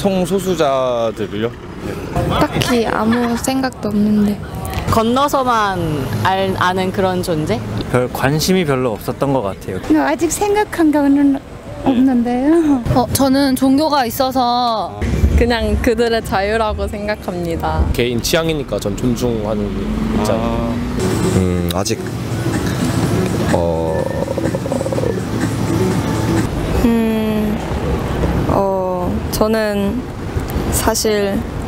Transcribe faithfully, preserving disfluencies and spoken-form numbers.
성소수자들을요? 딱히 아무 생각도 없는데. 건너서만 알, 아는 그런 존재? 별 관심이 별로 없었던 것 같아요. 아직 생각한 거는 없는데요. 어, 저는 종교가 있어서 그냥 그들의 자유라고 생각합니다. 개인 취향이니까 전 존중하는 입장이에요. 아... 음 아직 어... 음... 어... 저는 사실